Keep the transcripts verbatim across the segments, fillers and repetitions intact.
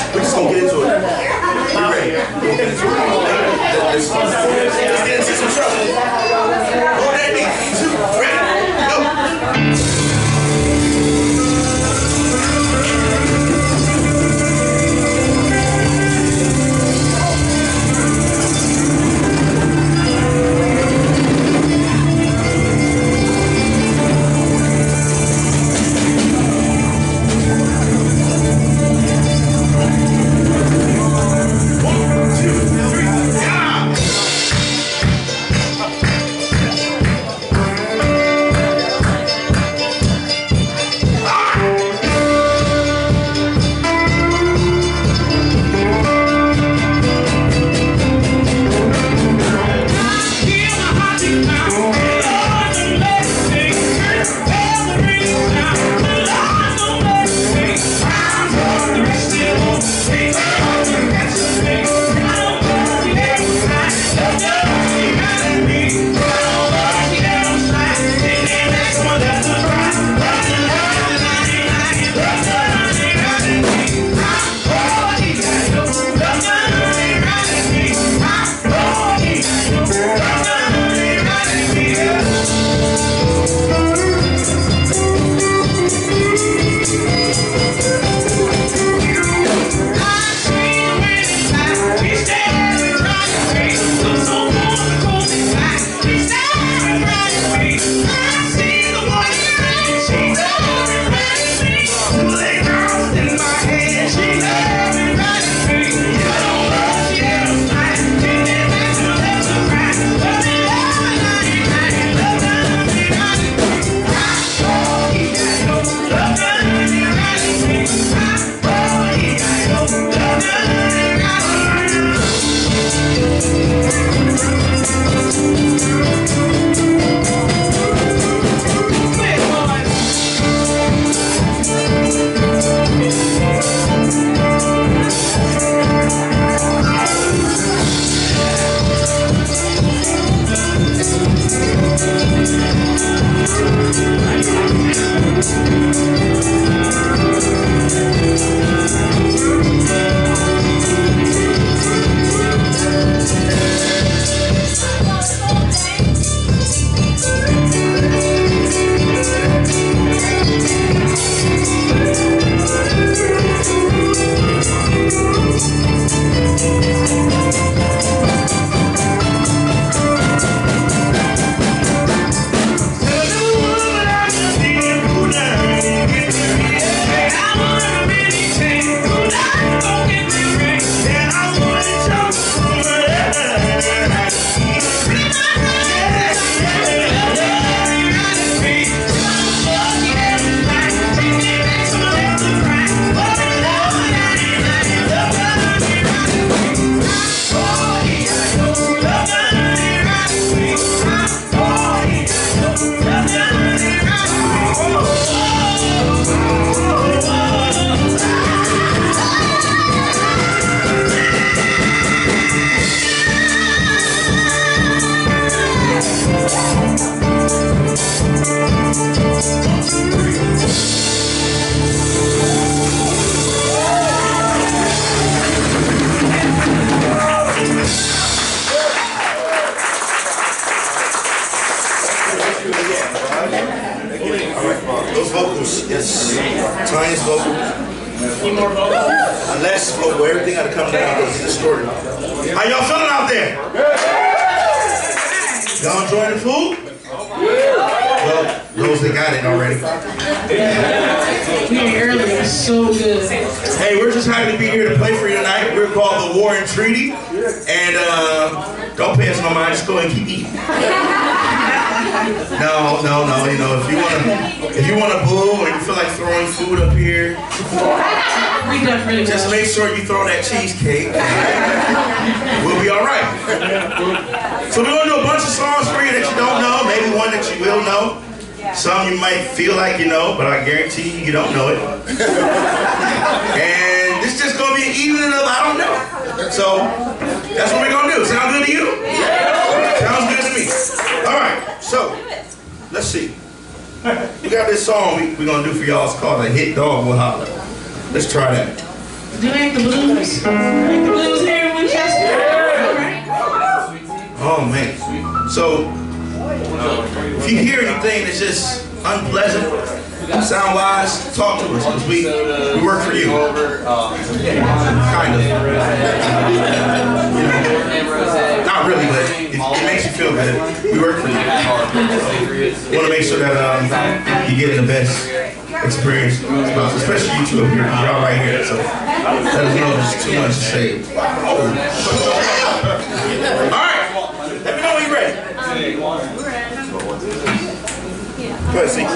We're just gonna get into it. You ready? We'll get into it. Let's, let's, let's get into some trouble. One, two, ready, go. Those vocals, yes, tiniest vocal. Need more vocals? Less vocal, everything had to come down because it's distorted. How y'all feeling out there? Y'all enjoying the food? Well, those that got it already. We ate earlier, it was so good. Hey, we're just happy to be here to play for you tonight. We're called the War and Treaty. And uh, don't pay us no mind, just go ahead and keep eating. No, no, no, you know, if you wanna if you wanna boo or you feel like throwing food up here, We definitely just make sure you throw that cheesecake. We'll be alright. So we're gonna do a bunch of songs for you that you don't know, maybe one that you will know. Some you might feel like you know, but I guarantee you you don't know it. And this is just gonna be an evening of I don't know. So that's what we're gonna do. Sound good to you? Sounds good to me. Alright, so let's see. We got this song we, we're gonna do for y'all. It's called A Hit Dog Will Holler. Let's try that. Do you like the blues? Like the blues here in Winchester? All right. Oh man. So if you hear anything that's just unpleasant, sound wise, talk to us because we, we work for you. Kind of. You know, not really, but it, it makes you feel good. We work for you. We want to make sure that um, you get the best experience, especially you two up here. Y'all right here. So let us know there's too much to say. All right. Let me know when you're ready. Go ahead, see.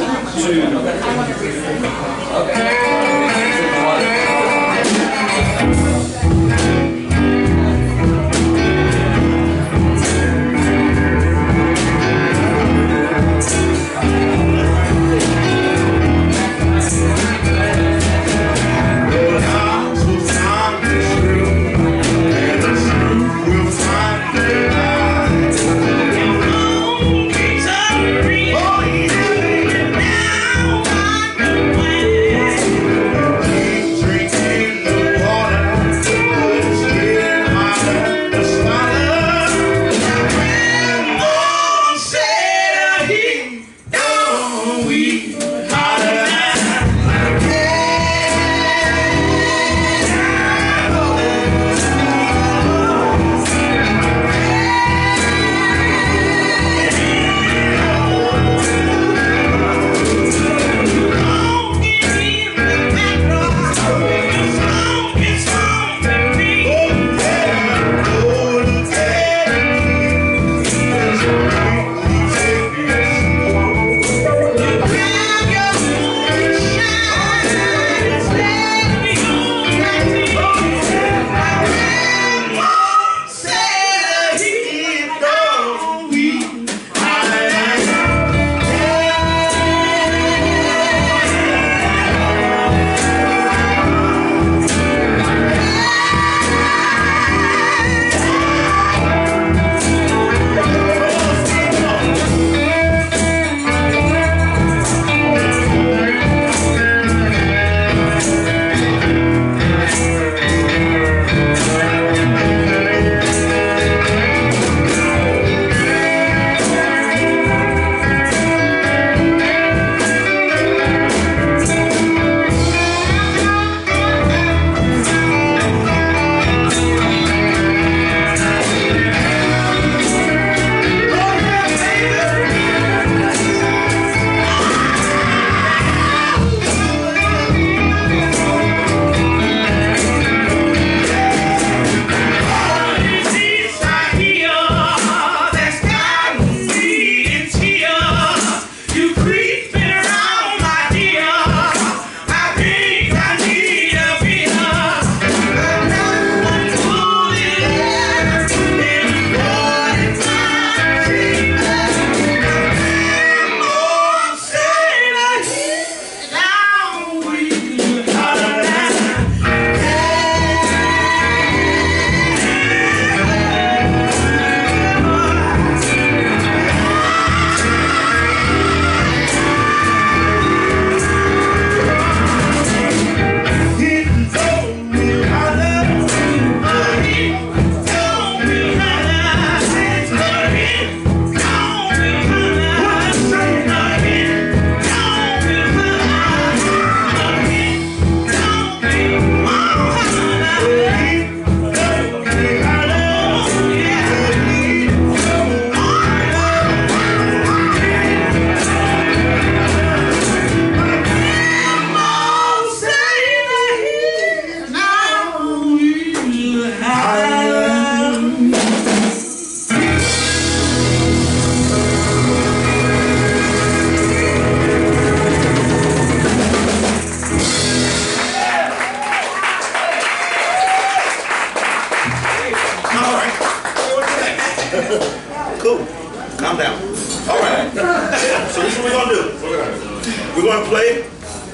Cool. Calm down. All right. So this is what we're going to do. We're going to play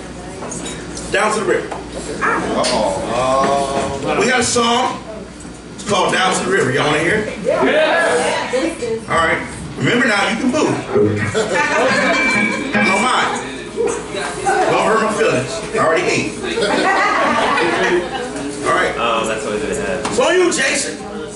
Down to the River. Uh-oh. We got a song. It's called Down to the River. Y'all want to hear it? Yeah. All right. Remember now, you can move. Don't mind. Don't hurt my feelings. I already ate. you, Jason.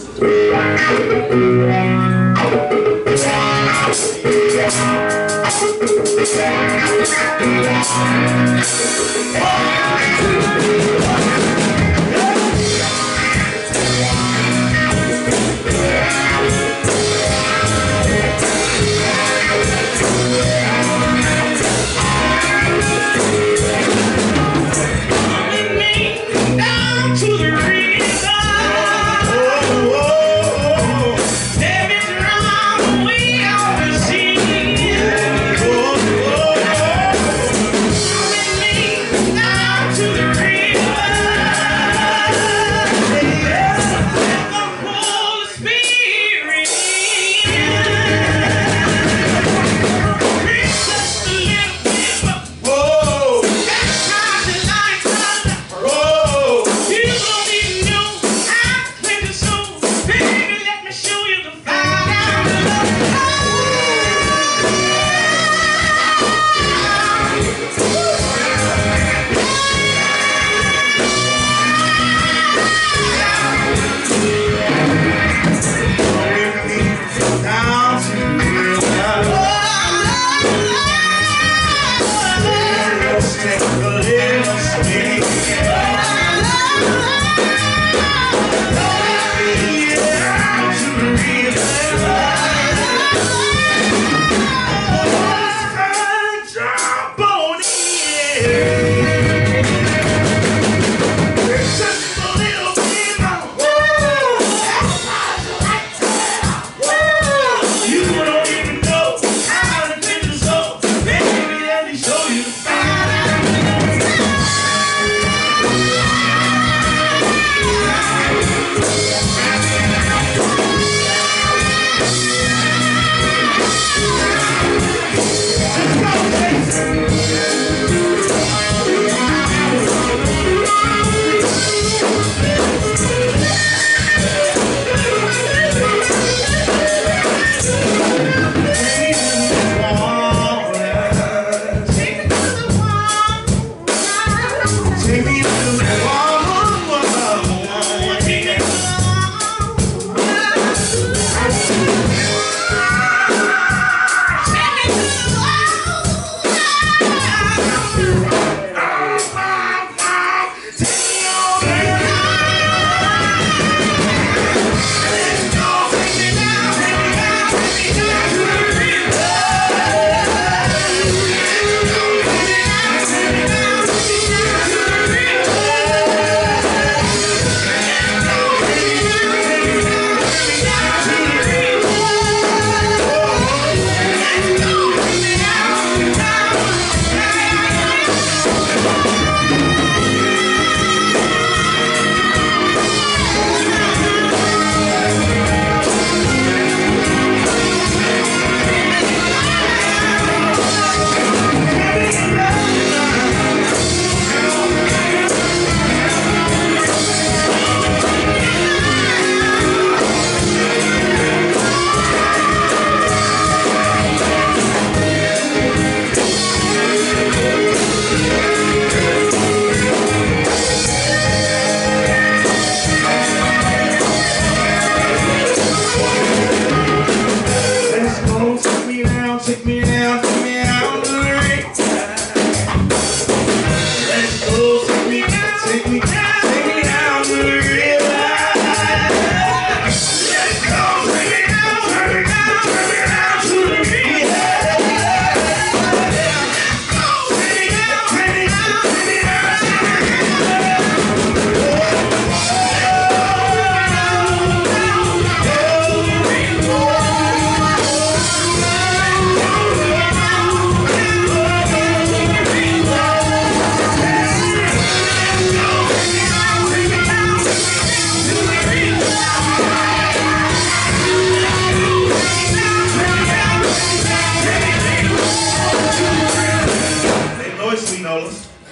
Nola.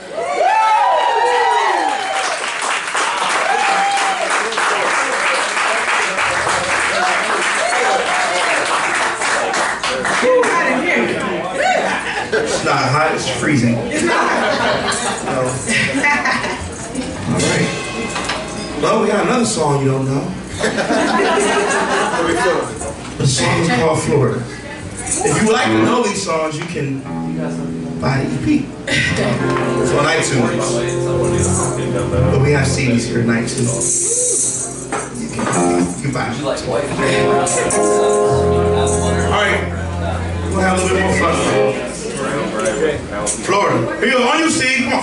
It's not hot, it's freezing. It's not. No. All right. Well, we got another song you don't know. The song is called Florida. If you would like to know these songs, you can buy the E P. It's on iTunes. But we have C Ds here at night too. You can, you can buy them. Alright, we'll have a little bit more fun. Florida. Here you go, on you, C, come on.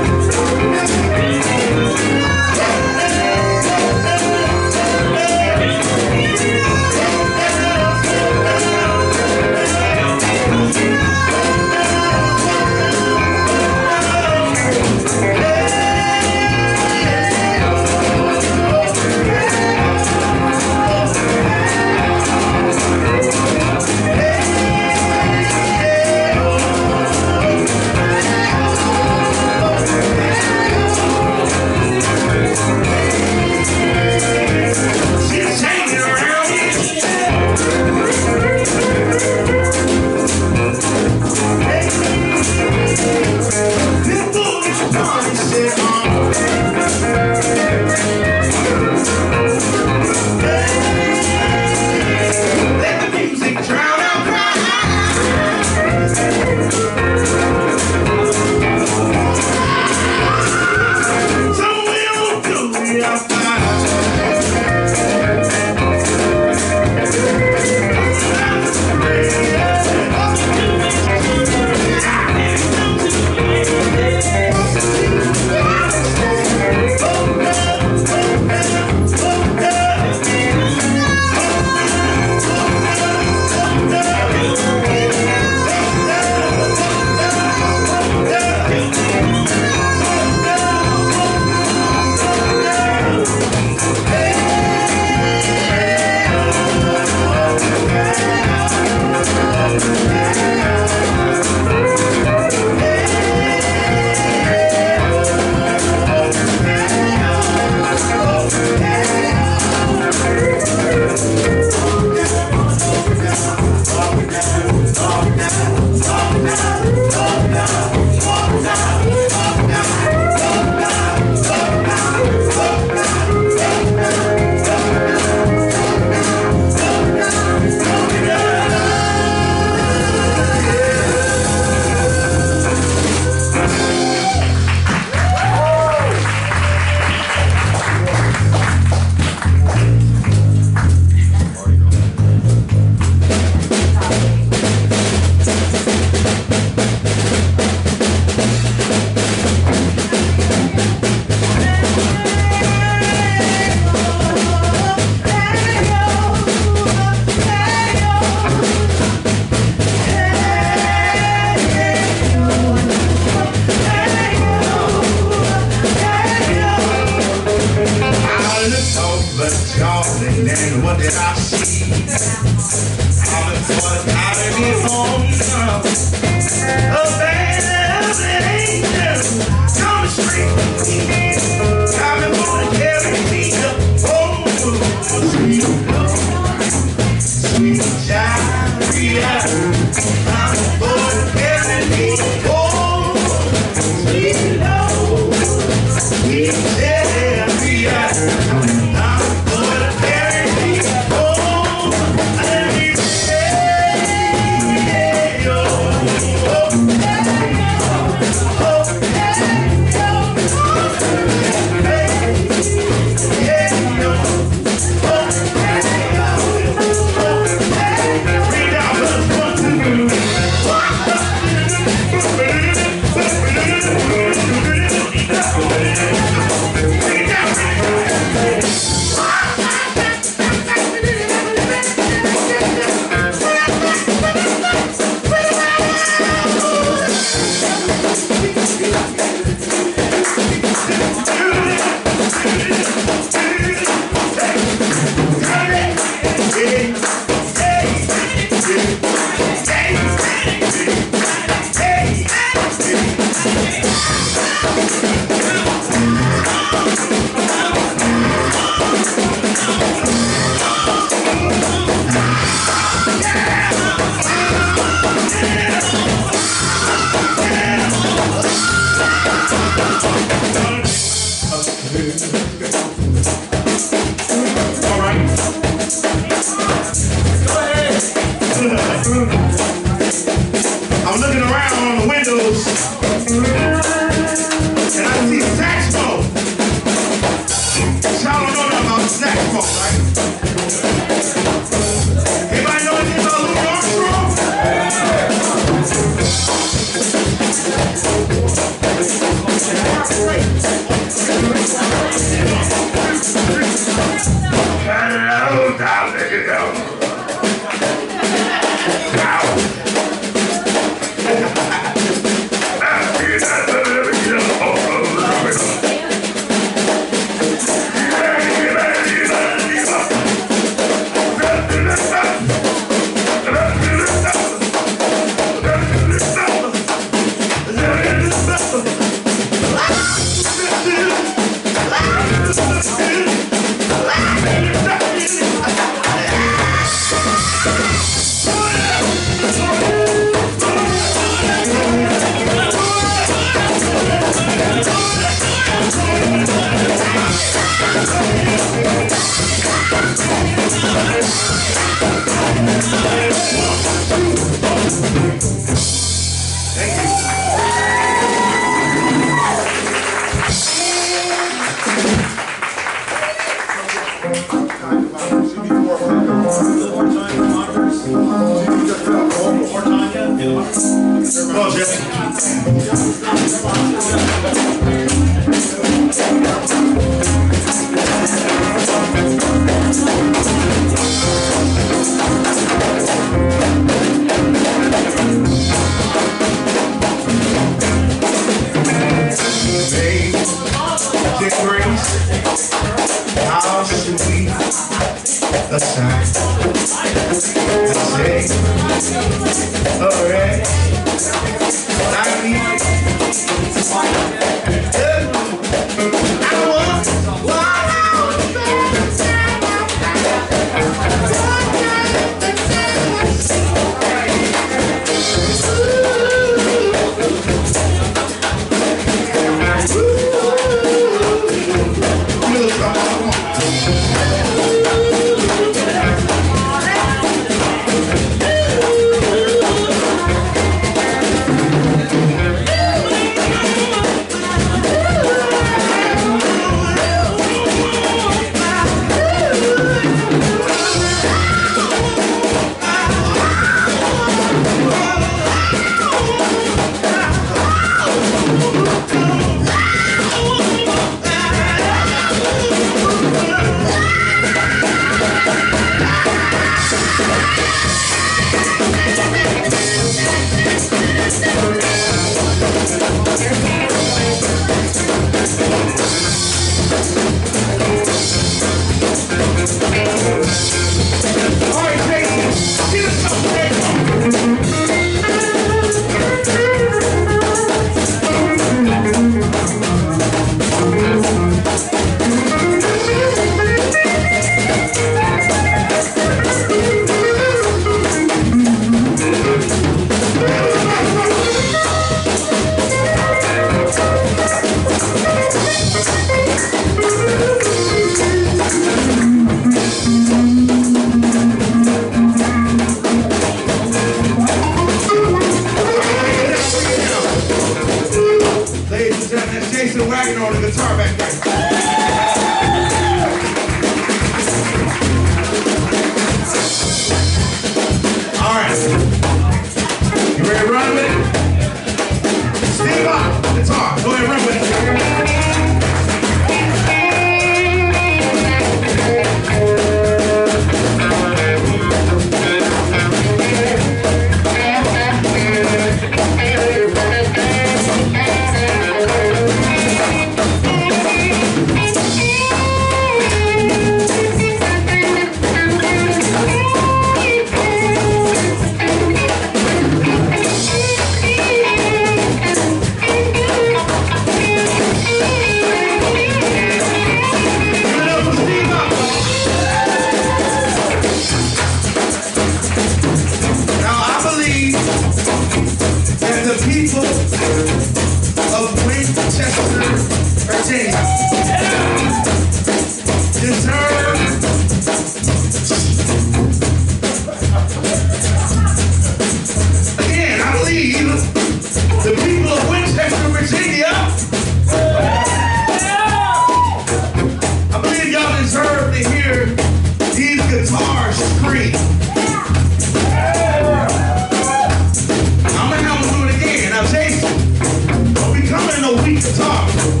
Weak guitar.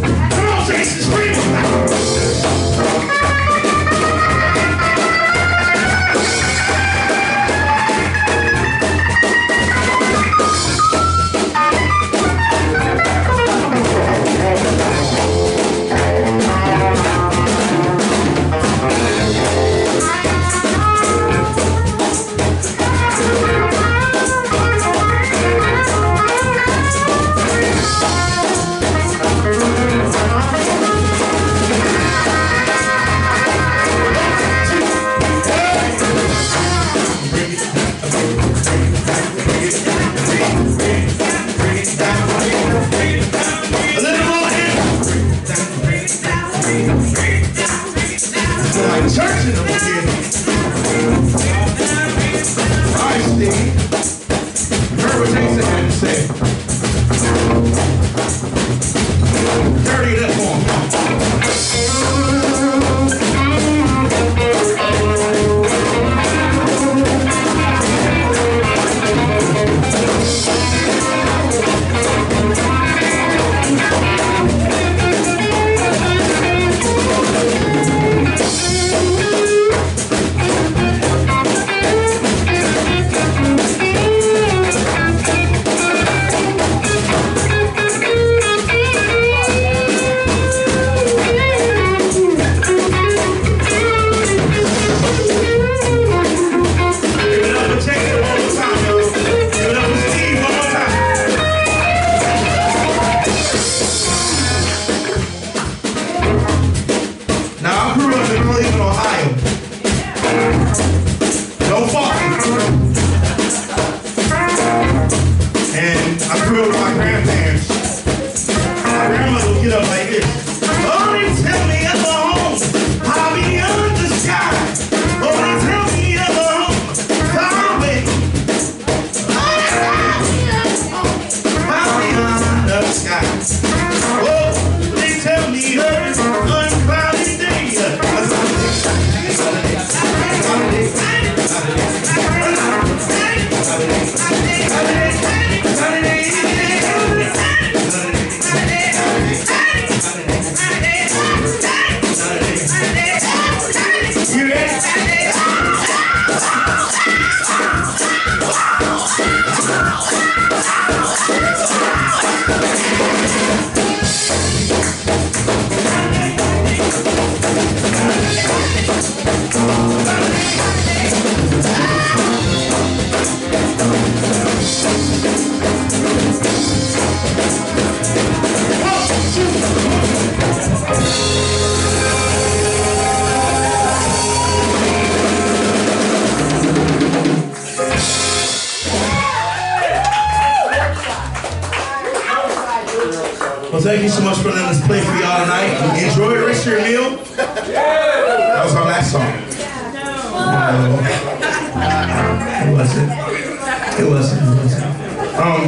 My grandmother would get up like this. Only tell me I'm home, I'll be under the sky. Only tell me I'm home, far away. Only tell me I'm home, I'll be under the sky. Oh, they tell me it's an uncloudy day. You ready? Well, thank you so much for letting us play for y'all tonight. Enjoy the rest of your meal. That was our last song. No. It wasn't. It wasn't. It wasn't. Um.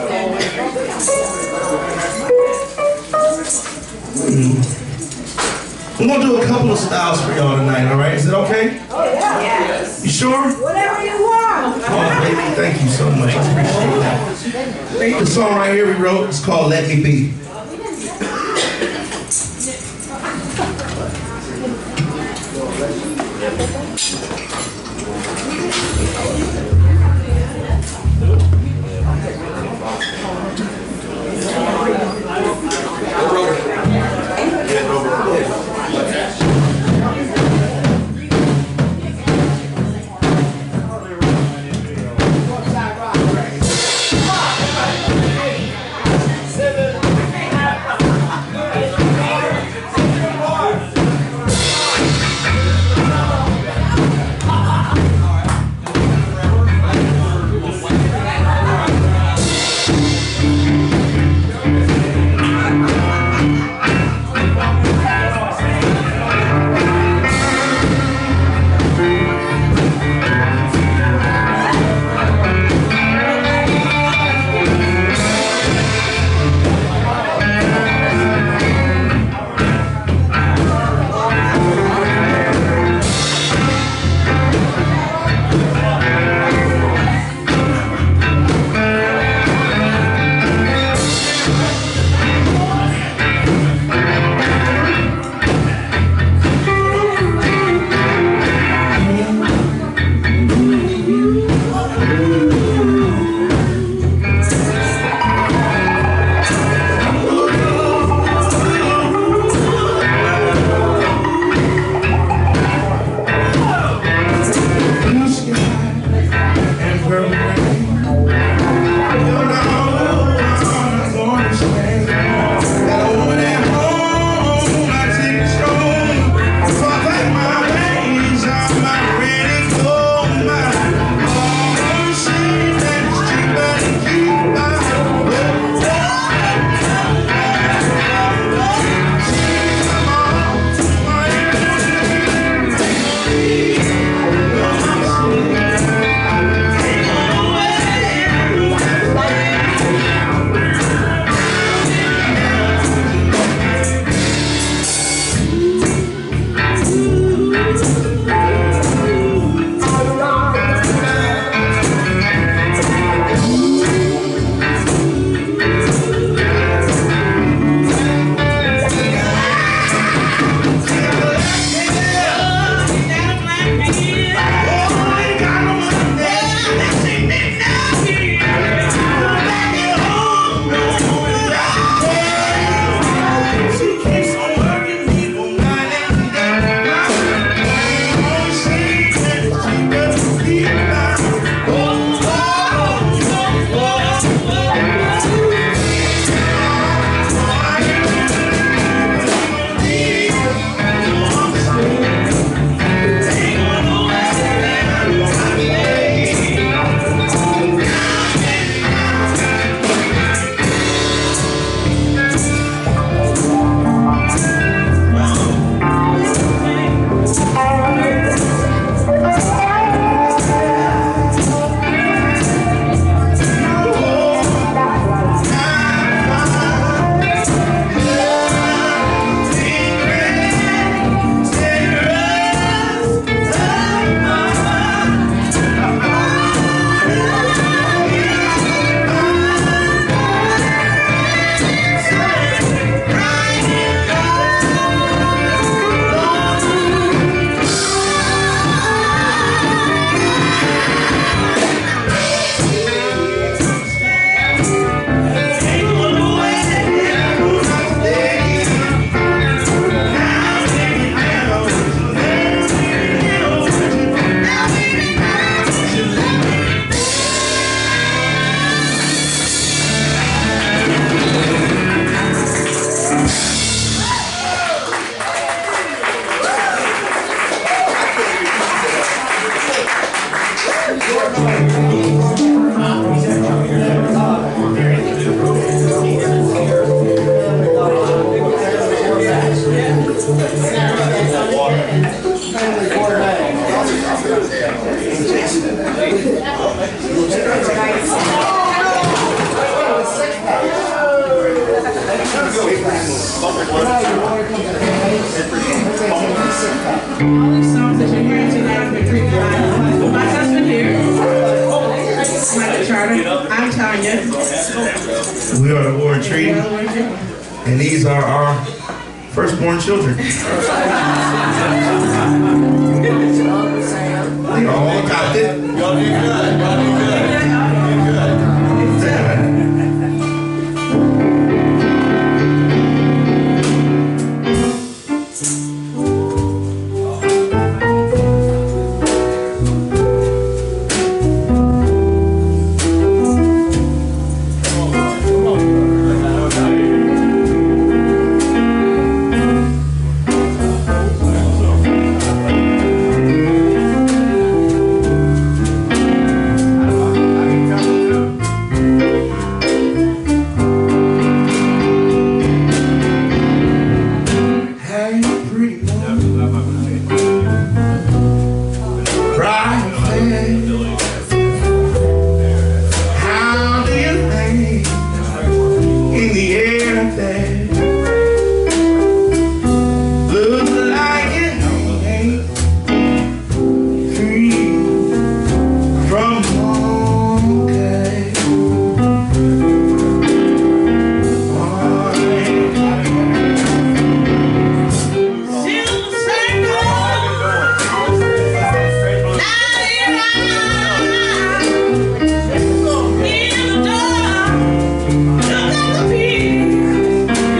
hmm. We're going to do a couple of styles for y'all tonight, all right? Is it okay? Oh, yeah. Yes. You sure? Whatever you want. Oh, baby, thank you so much. I appreciate that. The song right here we wrote is called Let Me Be. We are the War Treaty, and these are our firstborn children. They all got it. Y'all did good. Y'all did good. Y'all did good. Yeah.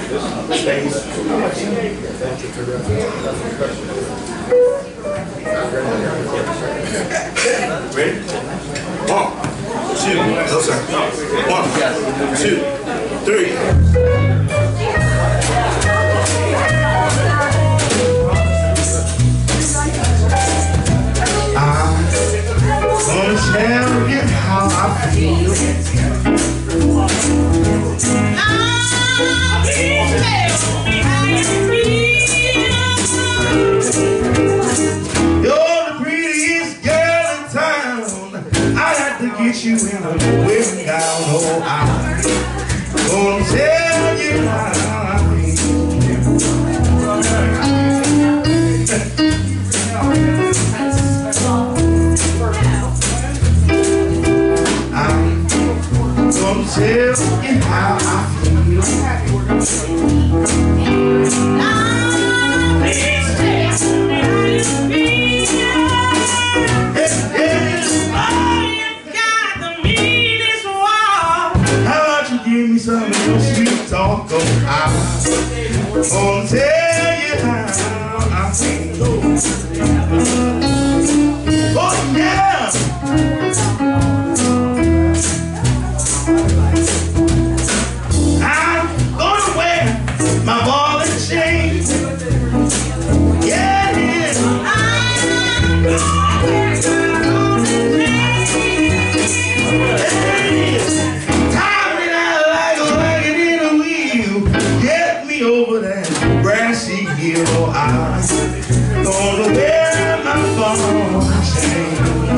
Ready? One, two, no sir. One, two, three. I'm gonna tell you how I feel. You're the prettiest girl in town. I got to get you in a wedding gown. Oh, I'm gonna tell you how I feel. I'm gonna tell you how I feel. Give me some of your sweet talk, oh, I'm gonna tell you how I feel. Oh, yeah. I'm gonna wear my ball and chain. Yeah, yeah. I'm gonna wear my ball and chain. Over that grassy hill, I'm gonna wear my ball and chain.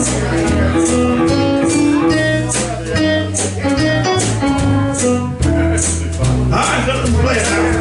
All right, let's play it now.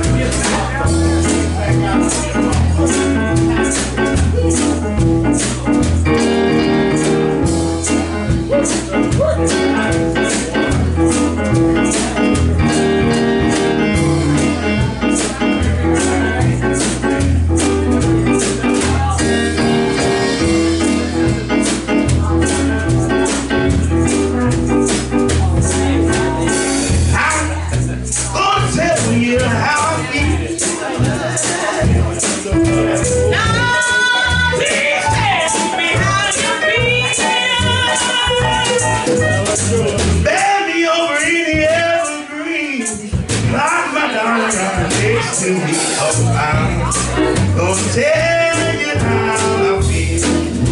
To me, oh, I'm gonna tell you how I feel.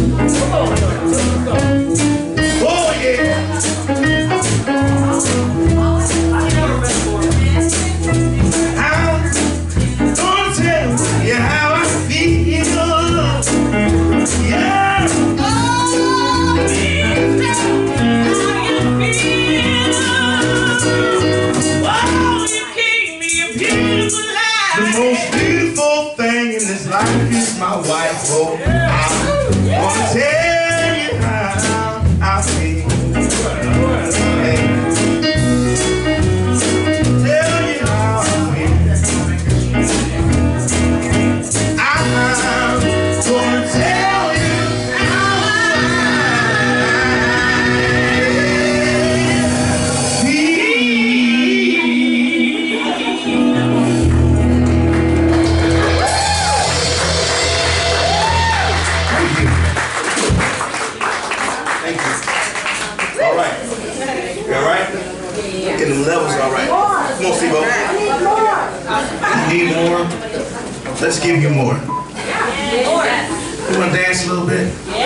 Oh, yeah. I'm gonna tell you how I feel. Yeah. The most beautiful thing in this life is my wife. Oh, I'm gonna tell you how I feel. Hey. Tell you how I feel. I'm gonna tell you how I levels, all right. Come on, Steve-O. You need more? Let's give you more. You want to dance a little bit?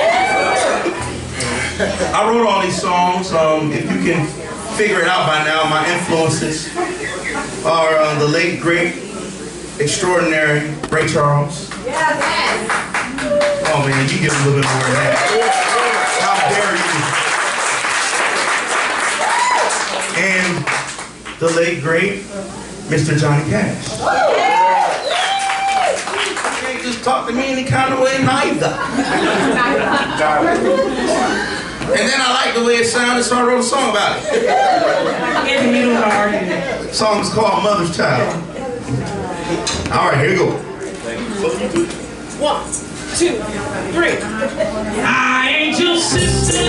I wrote all these songs. Um, if you can figure it out by now, my influences are uh, the late, great, extraordinary Ray Charles. Oh man, you give a little bit more than that. How dare you? And the late, great Mister Johnny Cash. You can't just talk to me any kind of way neither. And then I like the way it sounded, so I wrote a song about it. The song is called Mother's Child. All right, here we go. One, two, three. I ain't your sister.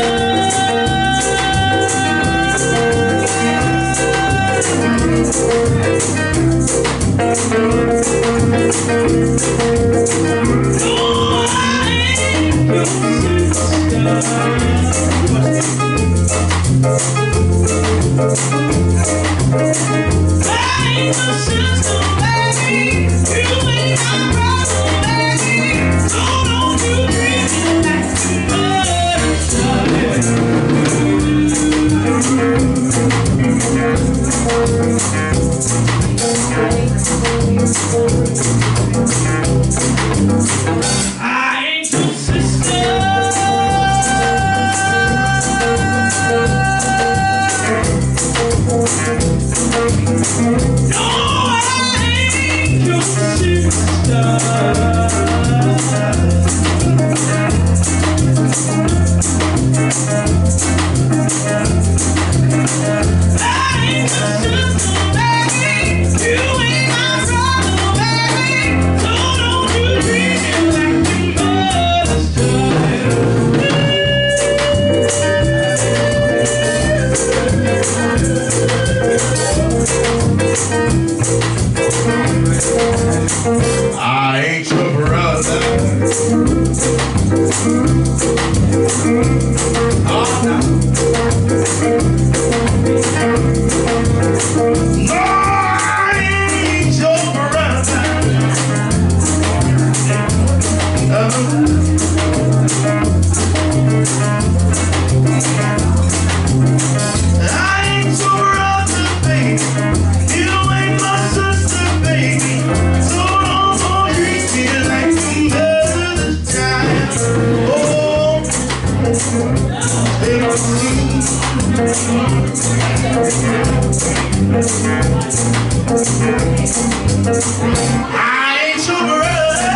I ain't your brother. Oh, no. No, I ain't your brother. Uh-huh. I ain't your brother, baby. You ain't my sister, baby. So don't go treat me like your mother's child. Oh, I ain't your brother.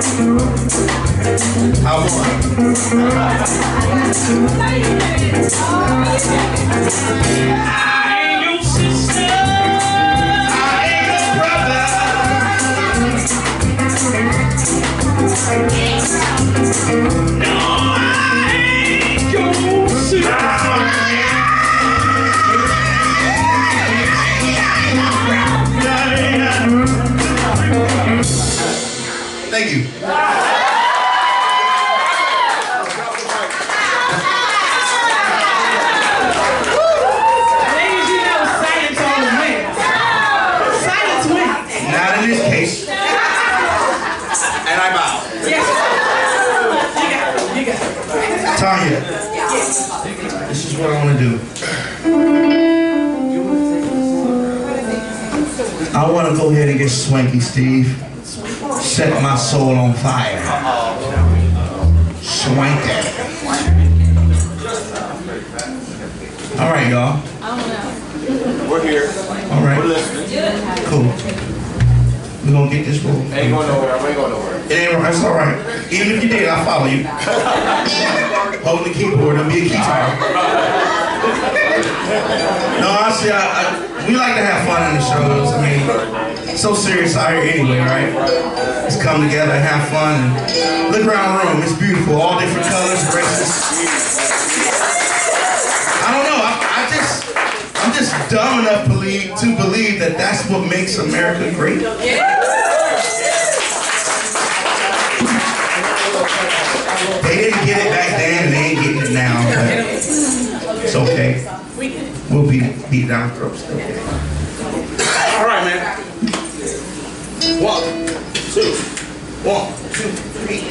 I won. I ain't your sister. I ain't your brother. No, I ain't your sister. Thank you. Ladies, you know silence always wins. Silence wins. Not in this case. And I bow. Yes. You got it. You got it. Tanya, this is what I want to do. I want to go ahead and get swanky, Steve. Set my soul on fire. Swanky. All right, y'all. We're here. All right. We're listening. Cool. We're going to get this roll. Ain't going nowhere. We ain't going nowhere. It ain't right. It's all right. Even if you did, I'll follow you. Hold the keyboard. It'll be a guitar. No, honestly, I, I, we like to have fun in the shows. I mean, it's so serious out here anyway, right? Let's come together and have fun. And look around the room. It's beautiful. All different colors, races. I don't know. I, I just, I'm just dumb enough believe, to believe that that's what makes America great. They didn't get it back then, and they ain't getting it now. But it's okay. We'll beat, beat down throats. Okay. All right, man. One, two, one, two, three.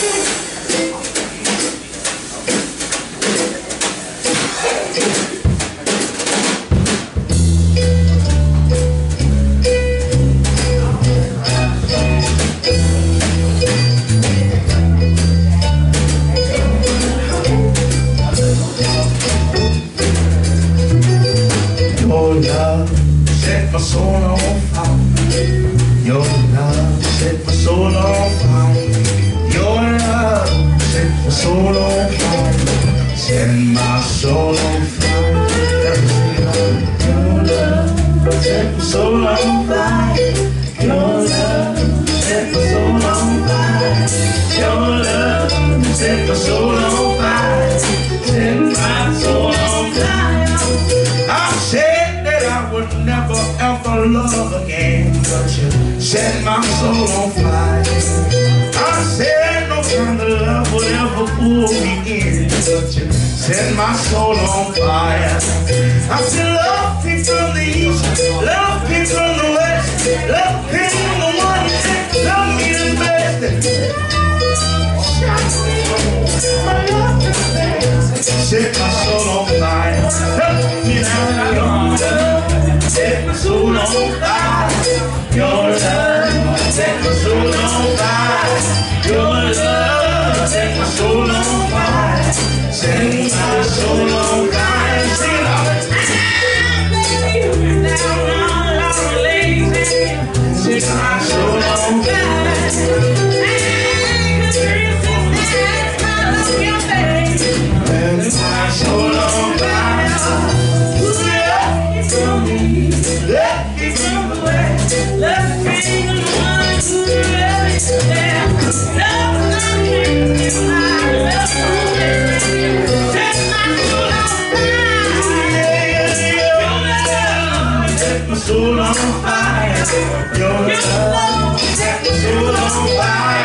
Your love set my soul on fire. Your love set my soul on fire. Your love set my soul on fire. Set my soul on fire. Your love set my soul on fire. Your love set my soul on fire. Your love set my soul on fire. Set my soul on fire. I said that I would never ever love again, but you set my soul on fire. I said no kind of love would ever pull me in, but you set my soul on fire. I said love came from the east, love came from the west, love came from the one that loved me the best. Set my soul on fire. Help me now, your love. Set my soul on fire. Your love. Set my soul on fire. Your love. Set my soul on fire. Set my soul on fire. Sing it out. Set my soul on fire. Set my soul on fire. Let me from the way. Let me from the one who really there. Love nothing in my love. Set my soul on fire. Your love set my soul on fire. Your love set my soul on fire.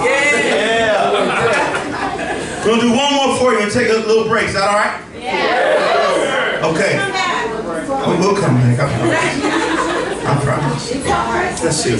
Yeah. We're gonna do one more for you and take a little break. Is that all right? Yeah. Okay. Oh, we'll come back. I promise. I promise. Let's see.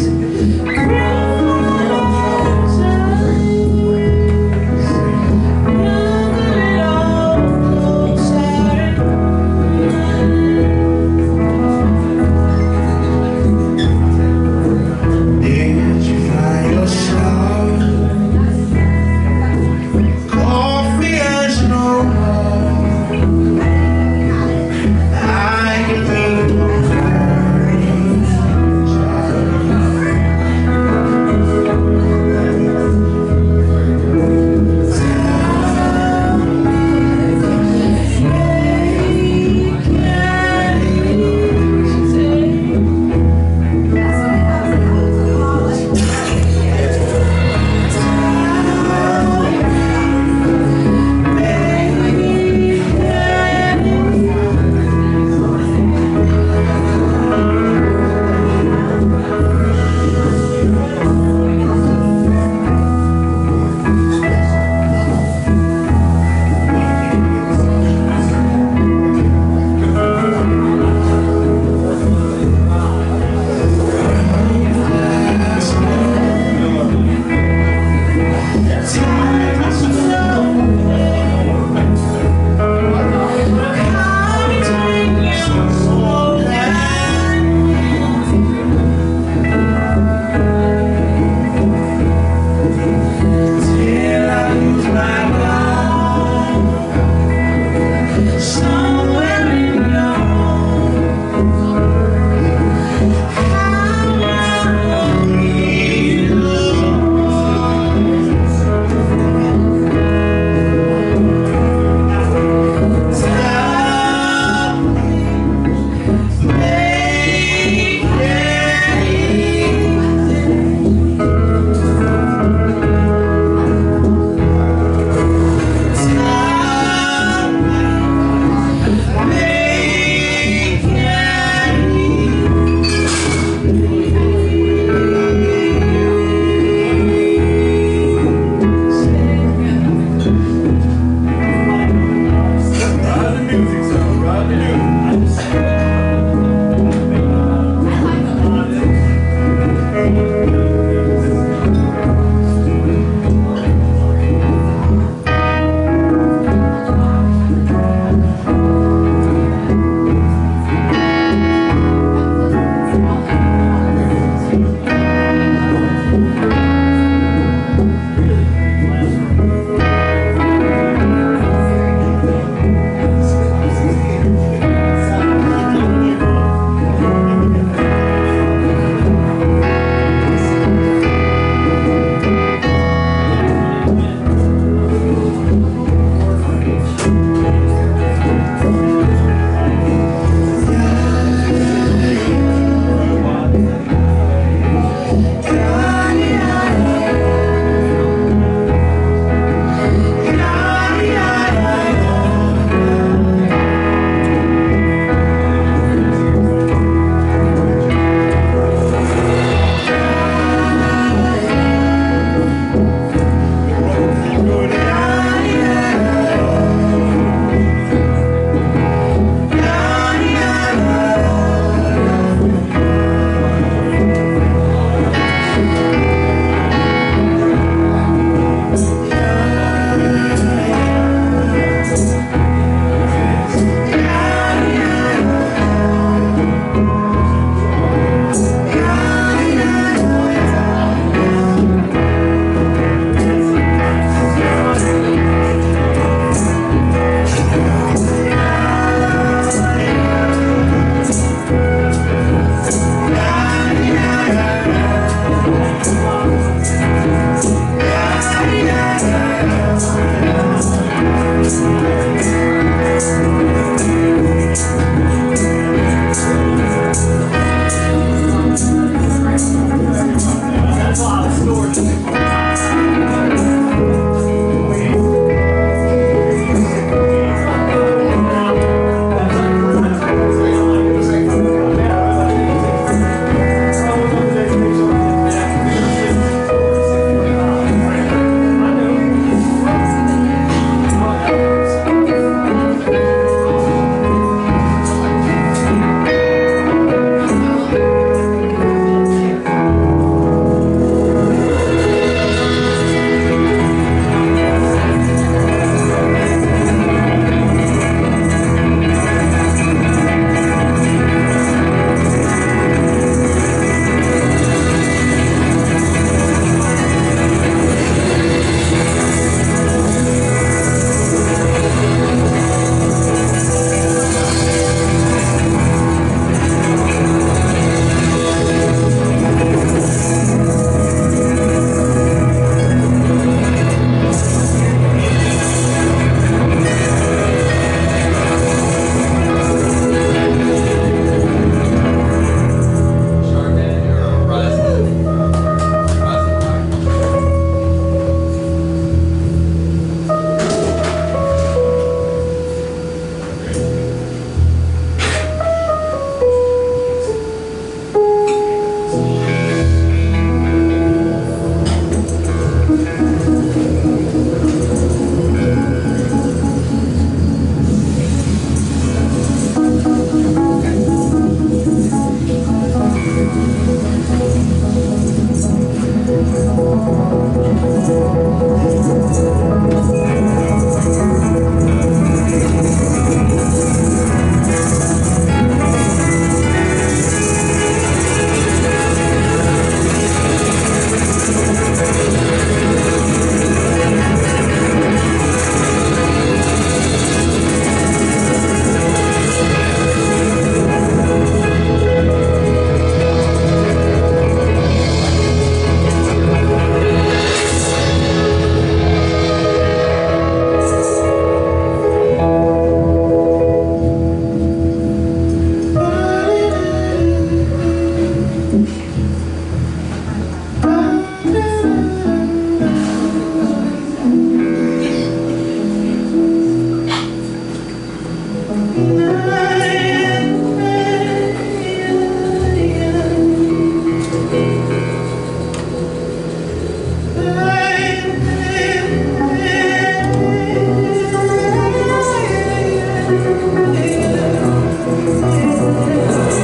Sunrise,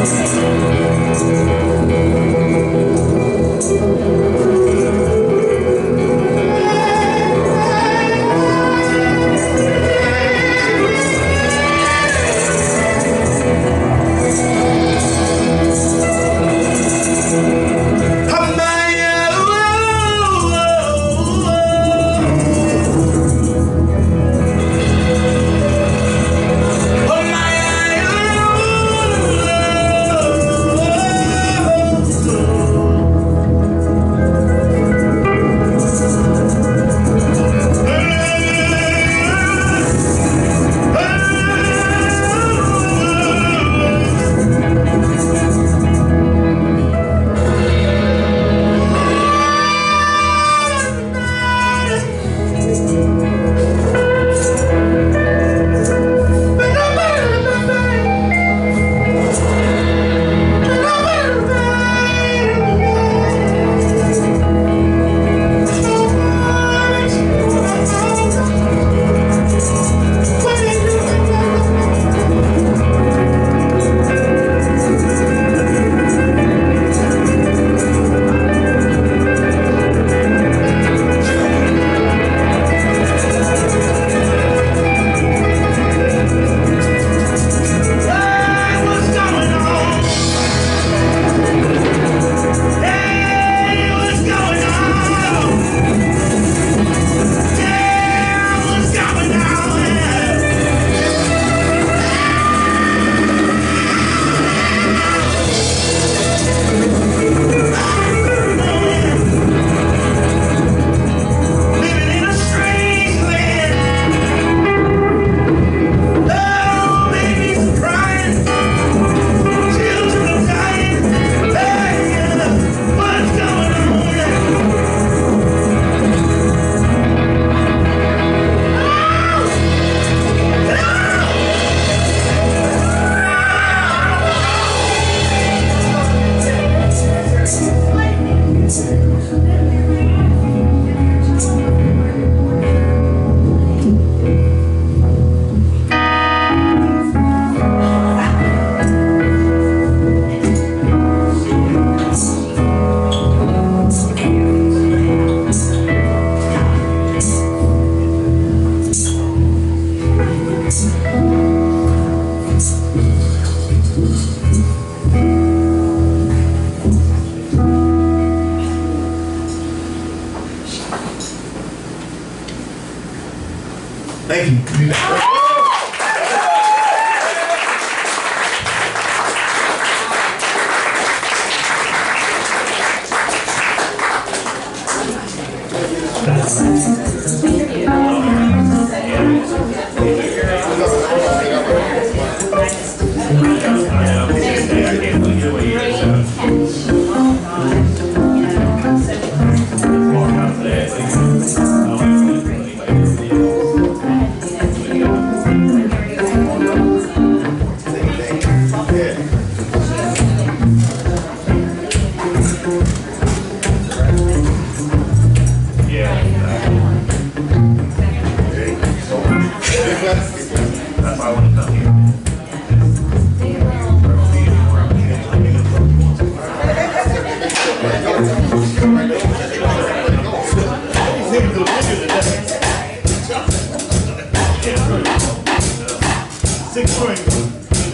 Thank you. That's why I want to come here. Six strings.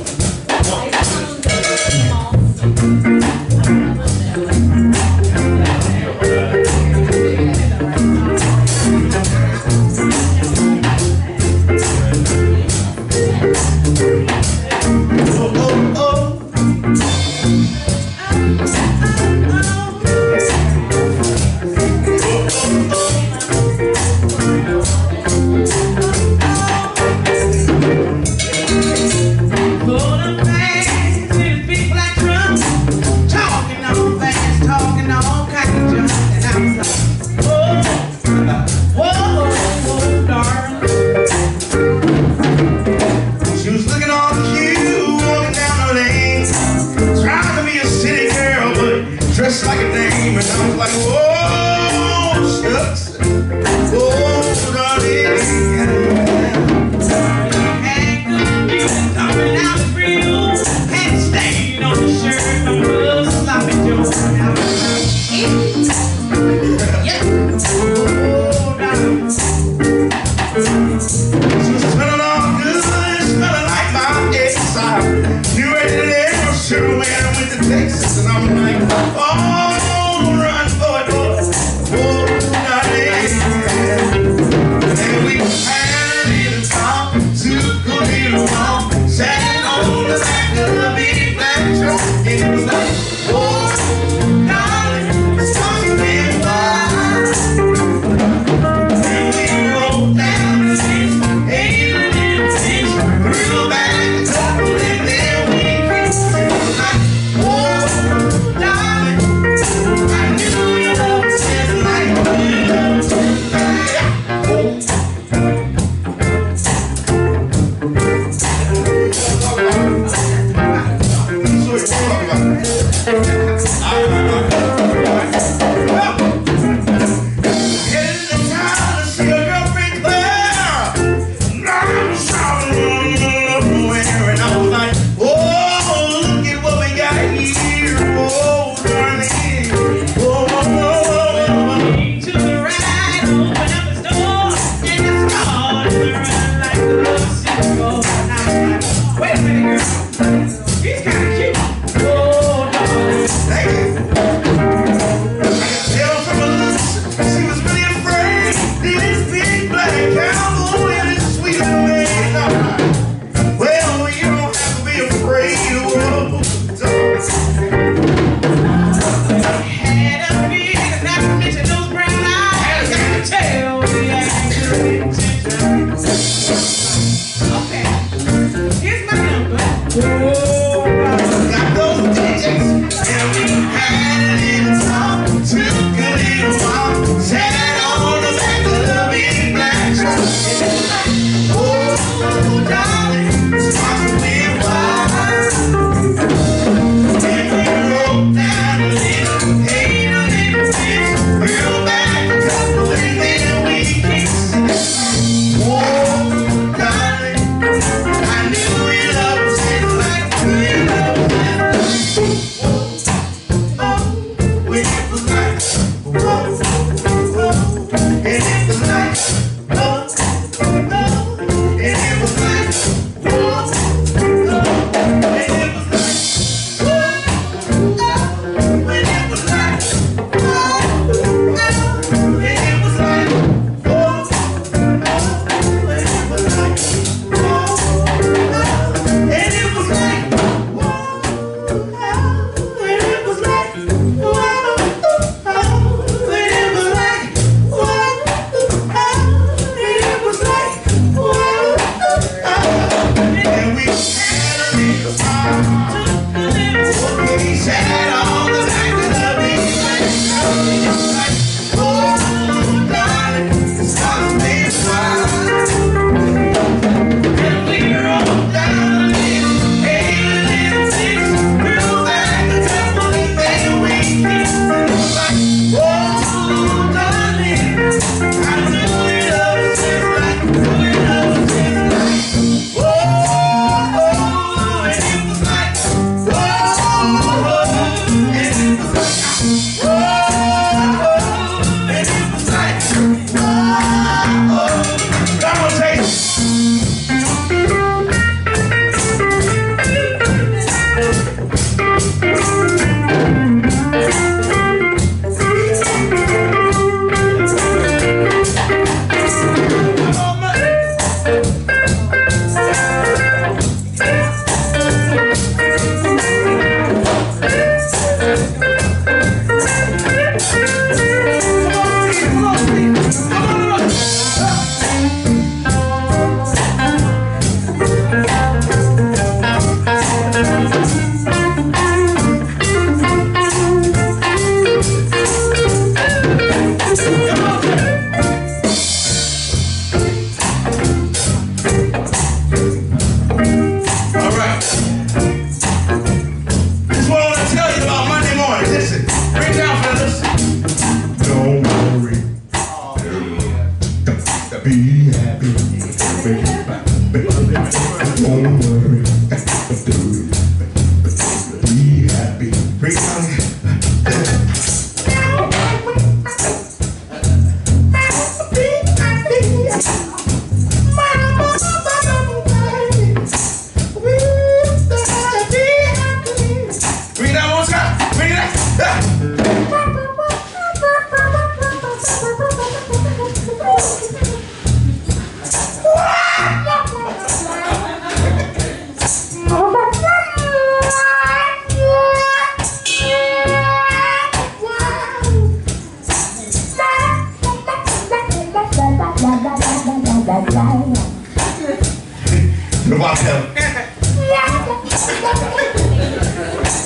Dressed like a dame, and I was like, whoa, shucks, whoa, darling. And good music coming out of real, and staying on Cheryl went with the Texas, and I'm like, oh, run for it, boy. Oh, darling. And we had a little talk, took a little walk, sat on the back of the big black truck, and it was like, oh, darling, it's gonna be a while. And we rolled down the street, ate a little fish, threw back a couple, and then we kissed. It was like, oh, darling, I knew your love was just like you. Wait a minute, girl. He's kind of cute. Oh, darling. Thank you.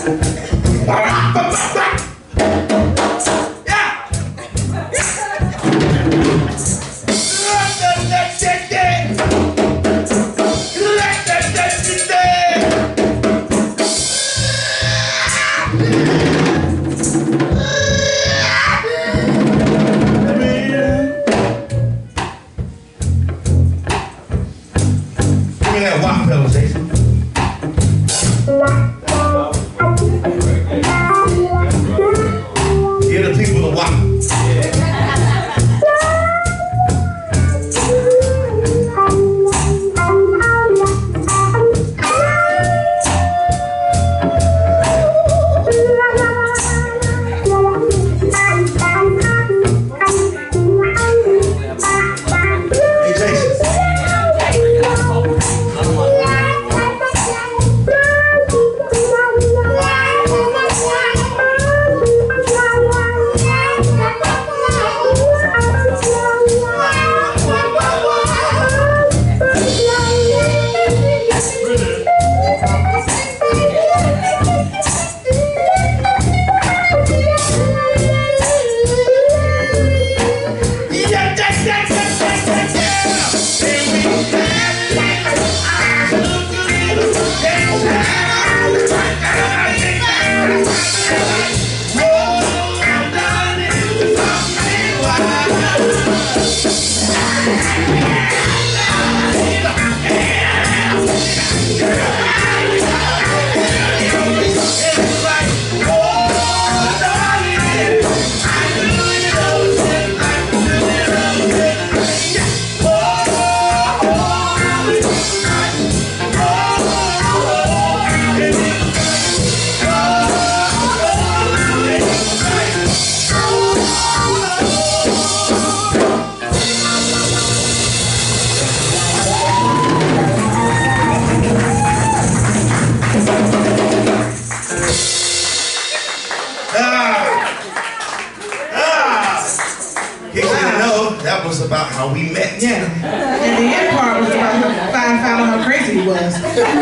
About how we met. Yeah. And the end part was about her find out how crazy he was.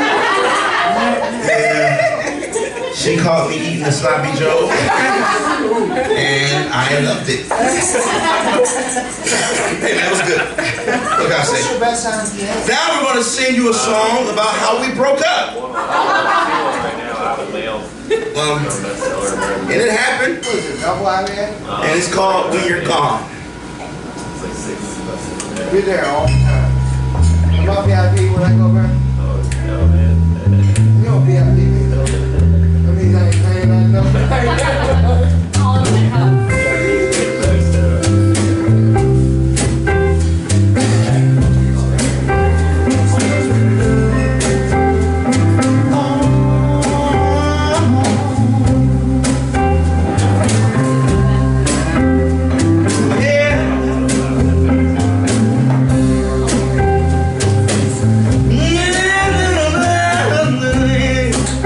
Yeah. She caught me eating a sloppy Joe. And I loved it. Hey, that was good. What can I say? Now we're going to sing you a song about how we broke up. Um, and it happened. And it's called When You're Gone. Be there all the time. I'm on V I P when I go over. Oh, no, man. You don't V I P me, though. That means I ain't paying nothing, no. All of it, huh? Yeah.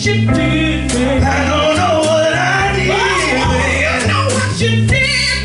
you did, baby. I don't know what I did. Oh, you know what you did.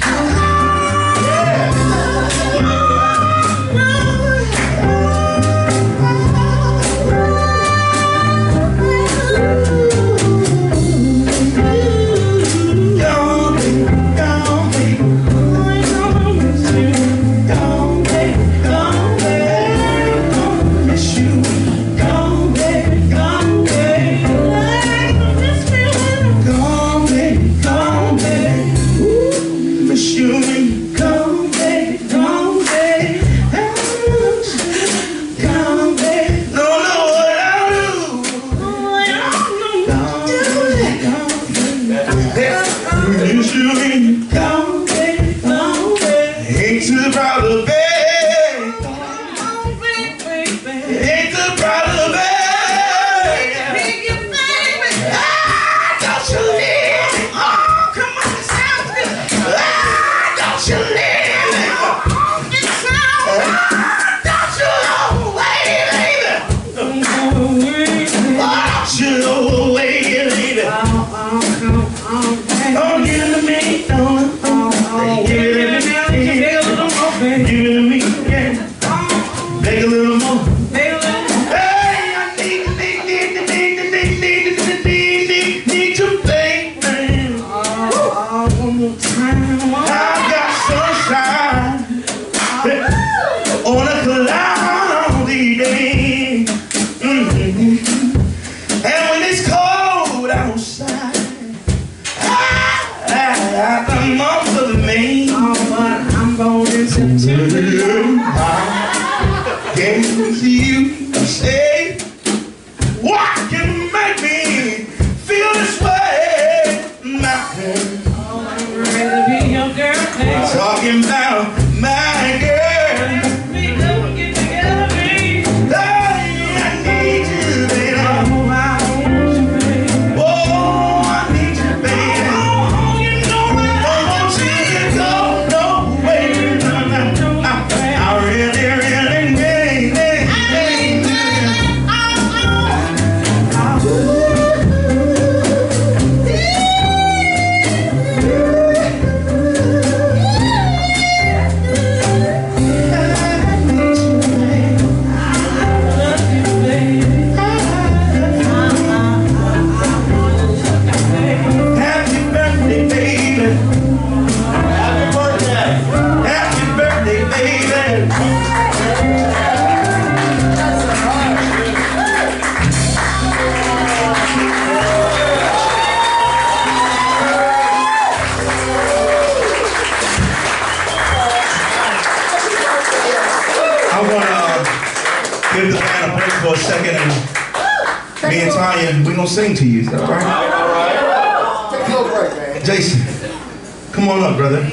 Sing to you, is that all right? All right. Take a little break, man. Jason, come on up, brother.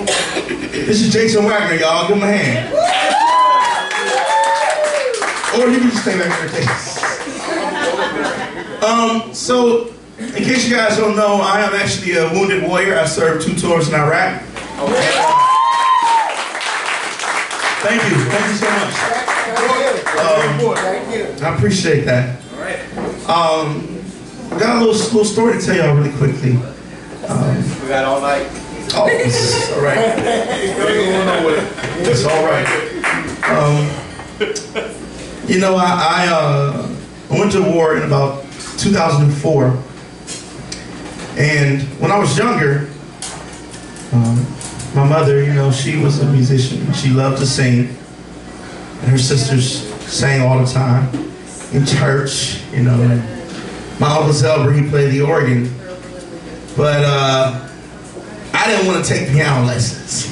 This is Jason Wagner, y'all. Give him a hand. Or you can just stay back there, Jason. Um, so, in case you guys don't know, I am actually a wounded warrior. I served two tours in Iraq. Thank you. Thank you so much. Um, I appreciate that. Um, I got a little, little story to tell y'all really quickly. Um, We got all night. oh, it's all right. It's all right. Um, you know, I, I, uh, I went to war in about two thousand four. And when I was younger, um, my mother, you know, she was a musician. She loved to sing. And her sisters sang all the time in church, you know. And my Uncle Zelber, he played the organ. But uh, I didn't want to take piano lessons.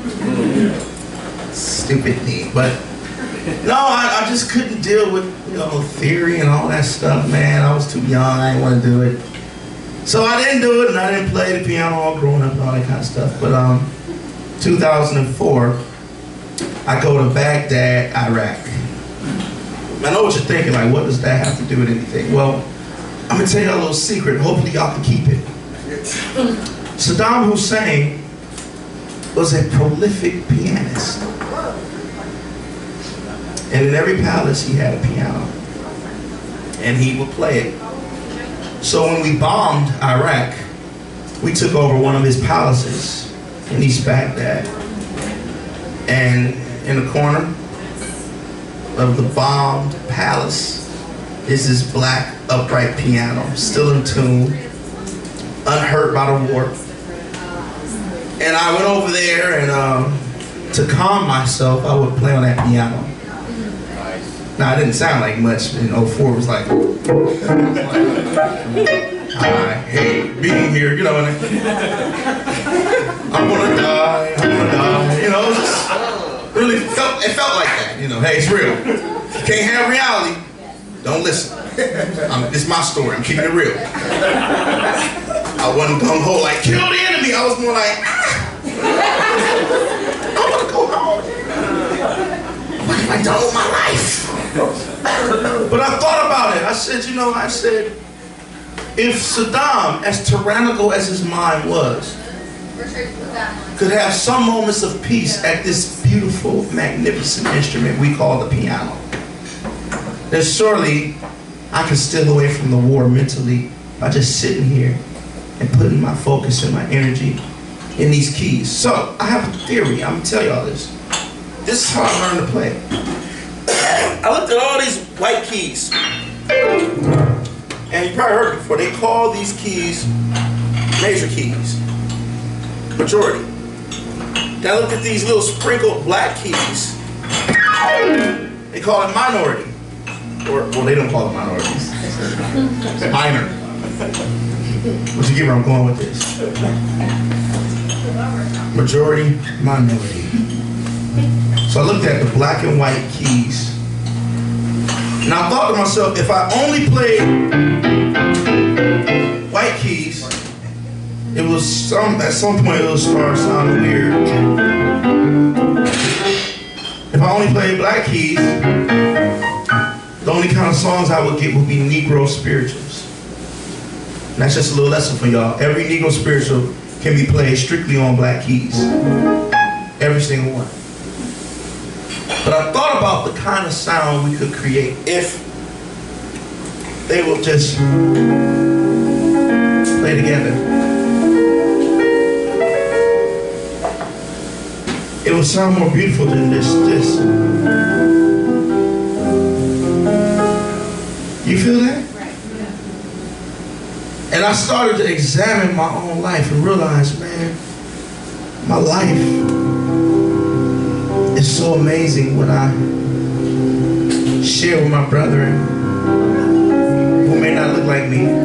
Stupid me. But no, I, I just couldn't deal with, you know, theory and all that stuff, man. I was too young. I didn't want to do it. So I didn't do it, and I didn't play the piano all growing up and all that kind of stuff. But um, two thousand four, I go to Baghdad, Iraq. I know what you're thinking, like, what does that have to do with anything? Well, I'm gonna tell you a little secret. Hopefully y'all can keep it. Saddam Hussein was a prolific pianist. And in every palace he had a piano. And he would play it. So when we bombed Iraq, we took over one of his palaces in East Baghdad. And in the corner of the bombed palace is this black upright piano, still in tune, unhurt by the war. And I went over there, and um, to calm myself, I would play on that piano. Now, it didn't sound like much. In oh four, it was like, I hate being here, you know. And I'm gonna die, I'm gonna die, you know. It just really felt, it felt like that, you know. Hey, it's real. If you can't have reality, don't listen. I'm, it's my story. I'm keeping it real. I wasn't gung-ho like, kill the enemy. I was more like, ah, I want to go home. What have I done with my life? But I thought about it. I said, you know, I said, if Saddam, as tyrannical as his mind was, could have some moments of peace at this beautiful, magnificent instrument we call the piano, then surely I can steal away from the war mentally by just sitting here and putting my focus and my energy in these keys. So I have a theory. I'm gonna tell y'all this. This is how I learned to play. I looked at all these white keys, and you probably heard it before. They call these keys major keys, majority. Then I looked at these little sprinkled black keys. They call it minority. Or, well, they don't call it minorities. Minor. But you get where I'm going with this. Majority, minority. So I looked at the black and white keys. And I thought to myself, if I only played white keys, it was some, at some point it will start sounding weird. If I only played black keys, the only kind of songs I would get would be Negro spirituals. And that's just a little lesson for y'all. Every Negro spiritual can be played strictly on black keys. Every single one. But I thought about the kind of sound we could create if they will just play together. It would sound more beautiful than this. this. You feel that? And I started to examine my own life and realize, man, my life is so amazing when I share with my brethren who may not look like me.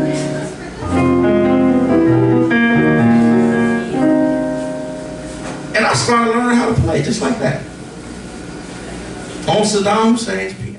And I started learning how to play just like that. On Saddam Hussein's piano.